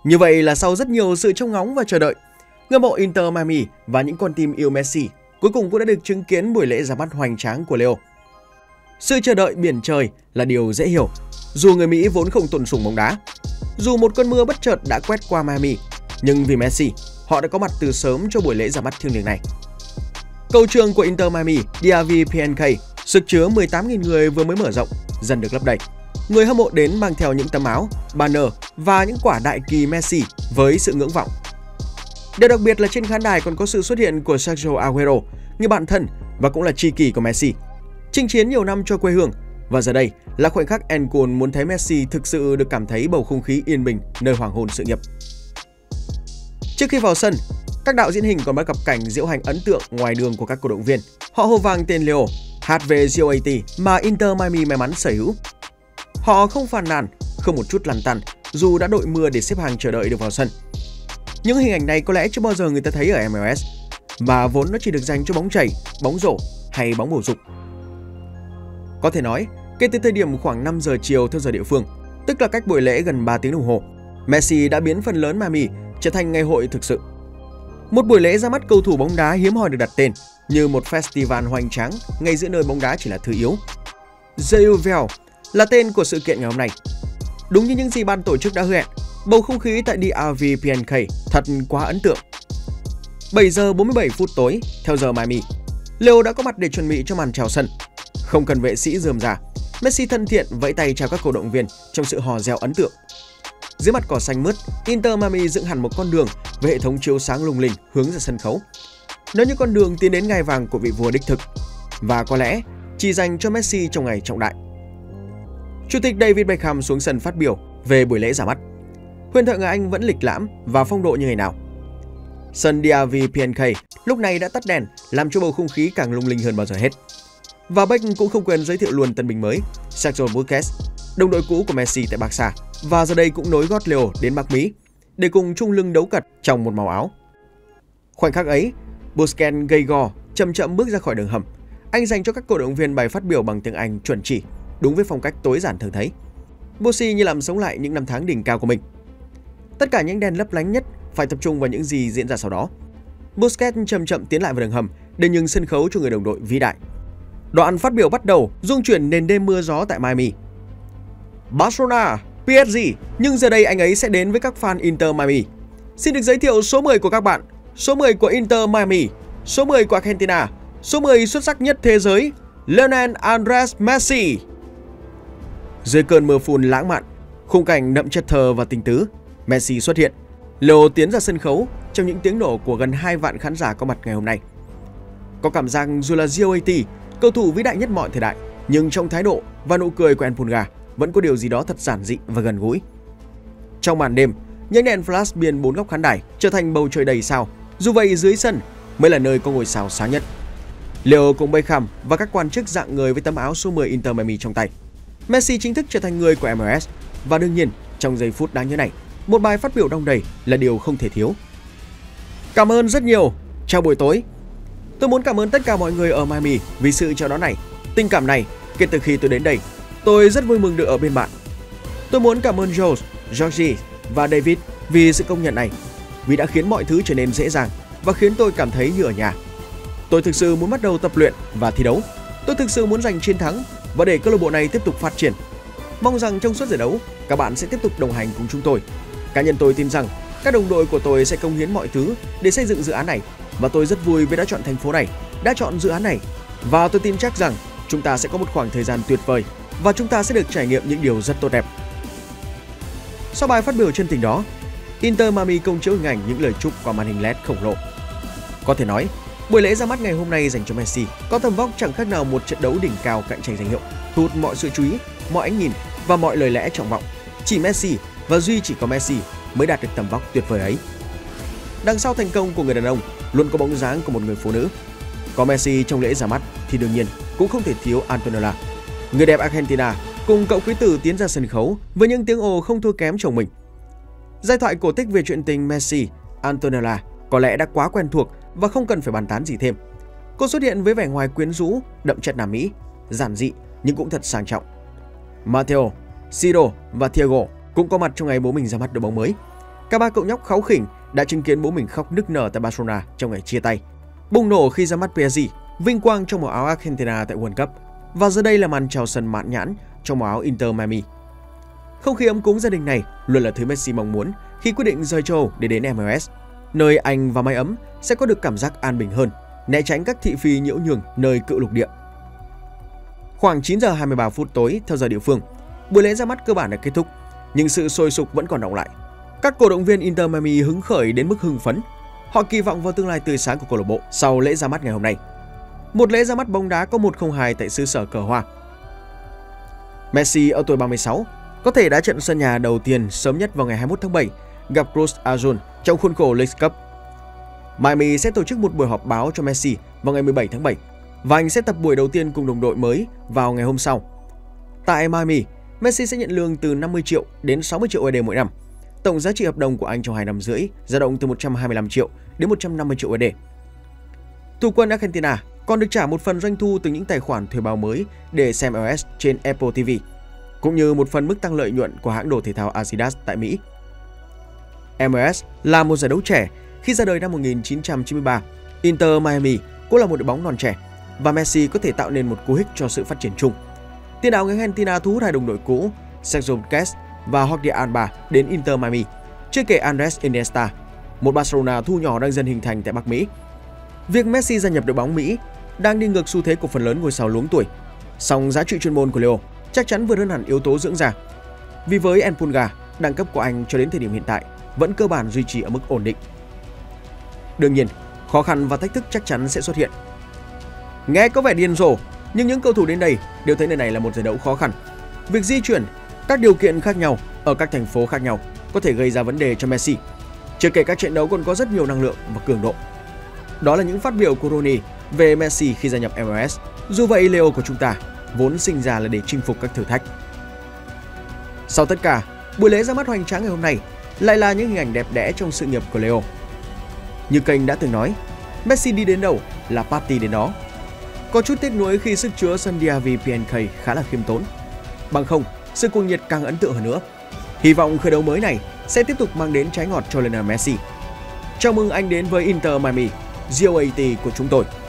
Như vậy là sau rất nhiều sự trông ngóng và chờ đợi, người mộ Inter Miami và những con tim yêu Messi cuối cùng cũng đã được chứng kiến buổi lễ ra mắt hoành tráng của Leo. Sự chờ đợi biển trời là điều dễ hiểu, dù người Mỹ vốn không thuần sủng bóng đá. Dù một cơn mưa bất chợt đã quét qua Miami, nhưng vì Messi, họ đã có mặt từ sớm cho buổi lễ ra mắt thiêng liêng này. Cầu trường của Inter Miami, DRV PNK, sức chứa 18.000 người vừa mới mở rộng, dần được lấp đầy. Người hâm mộ đến mang theo những tấm áo, banner và những quả đại kỳ Messi với sự ngưỡng vọng. Điều đặc biệt là trên khán đài còn có sự xuất hiện của Sergio Aguero, người bạn thân và cũng là tri kỷ của Messi, chinh chiến nhiều năm cho quê hương. Và giờ đây là khoảnh khắc Encul muốn thấy Messi thực sự được cảm thấy bầu không khí yên bình nơi hoàng hôn sự nghiệp. Trước khi vào sân, các đạo diễn hình còn bắt gặp cảnh diễu hành ấn tượng ngoài đường của các cổ động viên. Họ hô vang tên Leo, hát về GOAT mà Inter Miami may mắn sở hữu. Họ không phàn nàn, không một chút lăn tăn dù đã đội mưa để xếp hàng chờ đợi được vào sân. Những hình ảnh này có lẽ chưa bao giờ người ta thấy ở MLS, mà vốn nó chỉ được dành cho bóng chày, bóng rổ hay bóng bầu dục. Có thể nói, kể từ thời điểm khoảng 5 giờ chiều theo giờ địa phương, tức là cách buổi lễ gần 3 tiếng đồng hồ, Messi đã biến phần lớn Miami trở thành ngày hội thực sự. Một buổi lễ ra mắt cầu thủ bóng đá hiếm hoi được đặt tên như một festival hoành tráng ngay giữa nơi bóng đá chỉ là thứ yếu. The Uvel là tên của sự kiện ngày hôm nay. Đúng như những gì ban tổ chức đã hứa hẹn, bầu không khí tại DRV PNK thật quá ấn tượng. 7 giờ 47 phút tối theo giờ Miami, Leo đã có mặt để chuẩn bị cho màn chào sân. Không cần vệ sĩ rườm rà, Messi thân thiện vẫy tay chào các cổ động viên trong sự hò reo ấn tượng. Dưới mặt cỏ xanh mướt, Inter Miami dựng hẳn một con đường với hệ thống chiếu sáng lung linh hướng ra sân khấu. Nó như con đường tiến đến ngai vàng của vị vua đích thực, và có lẽ chỉ dành cho Messi trong ngày trọng đại. Chủ tịch David Beckham xuống sân phát biểu về buổi lễ ra mắt. Huyền thoại người Anh vẫn lịch lãm và phong độ như ngày nào. Sân DRV PNK lúc này đã tắt đèn, làm cho bầu không khí càng lung linh hơn bao giờ hết. Và Beck cũng không quên giới thiệu luôn tân binh mới, Sergio Busquets, đồng đội cũ của Messi tại Barca, và giờ đây cũng nối gót Leo đến Bắc Mỹ để cùng chung lưng đấu cật trong một màu áo. Khoảnh khắc ấy, Busquets gầy gò chậm chậm bước ra khỏi đường hầm. Anh dành cho các cổ động viên bài phát biểu bằng tiếng Anh chuẩn chỉ, đúng với phong cách tối giản thường thấy. Bussi như làm sống lại những năm tháng đỉnh cao của mình. Tất cả những đèn lấp lánh nhất phải tập trung vào những gì diễn ra sau đó. Busquets chậm chậm tiến lại vào đường hầm để nhường sân khấu cho người đồng đội vĩ đại. Đoạn phát biểu bắt đầu rung chuyển nền đêm mưa gió tại Miami. Barcelona, PSG, nhưng giờ đây anh ấy sẽ đến với các fan Inter Miami. Xin được giới thiệu số 10 của các bạn, số 10 của Inter Miami, số 10 của Argentina, số 10 xuất sắc nhất thế giới, Lionel Andres Messi. Dưới cơn mưa phùn lãng mạn, khung cảnh đậm chất thơ và tình tứ, Messi xuất hiện. Leo tiến ra sân khấu trong những tiếng nổ của gần 2 vạn khán giả có mặt ngày hôm nay. Có cảm giác dù là GOAT, cầu thủ vĩ đại nhất mọi thời đại, nhưng trong thái độ và nụ cười của Enpulga vẫn có điều gì đó thật giản dị và gần gũi. Trong màn đêm, những đèn flash biên 4 góc khán đài trở thành bầu trời đầy sao. Dù vậy, dưới sân mới là nơi có ngôi sao sáng nhất. Leo cùng Beckham và các quan chức dạng người với tấm áo số 10 Inter Miami trong tay. Messi chính thức trở thành người của MLS, và đương nhiên trong giây phút đáng nhớ này, một bài phát biểu đong đầy là điều không thể thiếu. Cảm ơn rất nhiều. Chào buổi tối. Tôi muốn cảm ơn tất cả mọi người ở Miami vì sự chào đón này, tình cảm này. Kể từ khi tôi đến đây, tôi rất vui mừng được ở bên bạn. Tôi muốn cảm ơn Joe, Georgie và David vì sự công nhận này, vì đã khiến mọi thứ trở nên dễ dàng và khiến tôi cảm thấy như ở nhà. Tôi thực sự muốn bắt đầu tập luyện và thi đấu. Tôi thực sự muốn giành chiến thắng và để câu lạc bộ này tiếp tục phát triển. Mong rằng trong suốt giải đấu, các bạn sẽ tiếp tục đồng hành cùng chúng tôi. Cá nhân tôi tin rằng các đồng đội của tôi sẽ cống hiến mọi thứ để xây dựng dự án này, và tôi rất vui vì đã chọn thành phố này, đã chọn dự án này, và tôi tin chắc rằng chúng ta sẽ có một khoảng thời gian tuyệt vời và chúng ta sẽ được trải nghiệm những điều rất tốt đẹp. Sau bài phát biểu chân tình đó, Inter Miami công chiếu hình ảnh những lời chúc qua màn hình LED khổng lồ. Có thể nói, buổi lễ ra mắt ngày hôm nay dành cho Messi có tầm vóc chẳng khác nào một trận đấu đỉnh cao cạnh tranh danh hiệu, thu hút mọi sự chú ý, mọi ánh nhìn và mọi lời lẽ trọng vọng. Chỉ Messi và duy chỉ có Messi mới đạt được tầm vóc tuyệt vời ấy. Đằng sau thành công của người đàn ông luôn có bóng dáng của một người phụ nữ. Có Messi trong lễ ra mắt thì đương nhiên cũng không thể thiếu Antonella, người đẹp Argentina, cùng cậu quý tử tiến ra sân khấu với những tiếng ồ không thua kém chồng mình. Giai thoại cổ tích về chuyện tình Messi, Antonella có lẽ đã quá quen thuộc và không cần phải bàn tán gì thêm. Cô xuất hiện với vẻ ngoài quyến rũ, đậm chất Nam Mỹ, giản dị nhưng cũng thật sang trọng. Matteo, Ciro và Thiago cũng có mặt trong ngày bố mình ra mắt đội bóng mới. Cả ba cậu nhóc kháu khỉnh đã chứng kiến bố mình khóc nức nở tại Barcelona trong ngày chia tay, bùng nổ khi ra mắt PSG, vinh quang trong màu áo Argentina tại World Cup, và giờ đây là màn chào sân mãn nhãn trong màu áo Inter Miami. Không khí ấm cúng gia đình này luôn là thứ Messi mong muốn khi quyết định rời châu Âu để đến MLS, nơi anh và mái ấm sẽ có được cảm giác an bình hơn, né tránh các thị phi nhiễu nhường nơi cựu lục địa. Khoảng 9 giờ 23 phút tối theo giờ địa phương, buổi lễ ra mắt cơ bản đã kết thúc, nhưng sự sôi sục vẫn còn đọng lại. Các cổ động viên Inter Miami hứng khởi đến mức hưng phấn. Họ kỳ vọng vào tương lai tươi sáng của câu lạc bộ sau lễ ra mắt ngày hôm nay. Một lễ ra mắt bóng đá có 102 tại xứ sở cờ hoa. Messi ở tuổi 36 có thể đá trận sân nhà đầu tiên sớm nhất vào ngày 21 tháng 7 gặp Cruz Azul trong khuôn khổ League Cup. Miami sẽ tổ chức một buổi họp báo cho Messi vào ngày 17 tháng 7 và anh sẽ tập buổi đầu tiên cùng đồng đội mới vào ngày hôm sau. Tại Miami, Messi sẽ nhận lương từ 50 triệu đến 60 triệu USD mỗi năm. Tổng giá trị hợp đồng của anh trong 2 năm rưỡi dao động từ 125 triệu đến 150 triệu USD. Thủ quân Argentina còn được trả một phần doanh thu từ những tài khoản thuê bao mới để xem MLS trên Apple TV, cũng như một phần mức tăng lợi nhuận của hãng đồ thể thao Adidas tại Mỹ. MLS là một giải đấu trẻ. Khi ra đời năm 1993, Inter Miami cũng là một đội bóng non trẻ và Messi có thể tạo nên một cú hích cho sự phát triển chung. Tiền đạo người Argentina thu hút hai đồng đội cũ Sergio Busquets và Jordi Alba đến Inter Miami, chưa kể Andres Iniesta, một Barcelona thu nhỏ đang dần hình thành tại Bắc Mỹ. Việc Messi gia nhập đội bóng Mỹ đang đi ngược xu thế của phần lớn ngôi sao luống tuổi, song giá trị chuyên môn của Leo chắc chắn vượt hơn hẳn yếu tố dưỡng già. Vì với El Pulga, đẳng cấp của anh cho đến thời điểm hiện tại vẫn cơ bản duy trì ở mức ổn định. Đương nhiên, khó khăn và thách thức chắc chắn sẽ xuất hiện. Nghe có vẻ điên rồ, nhưng những cầu thủ đến đây đều thấy nơi này là một giải đấu khó khăn. Việc di chuyển, các điều kiện khác nhau ở các thành phố khác nhau có thể gây ra vấn đề cho Messi. Chưa kể các trận đấu còn có rất nhiều năng lượng và cường độ. Đó là những phát biểu của Rooney về Messi khi gia nhập MLS. Dù vậy, Leo của chúng ta vốn sinh ra là để chinh phục các thử thách. Sau tất cả, buổi lễ ra mắt hoành tráng ngày hôm nay lại là những hình ảnh đẹp đẽ trong sự nghiệp của Leo. Như kênh đã từng nói, Messi đi đến đâu là party đến đó. Có chút tiếc nuối khi sức chứa sân Diaby PNK khá là khiêm tốn. Bằng không, sự cuồng nhiệt càng ấn tượng hơn nữa. Hy vọng khởi đấu mới này sẽ tiếp tục mang đến trái ngọt cho Lionel Messi. Chào mừng anh đến với Inter Miami, GOAT của chúng tôi.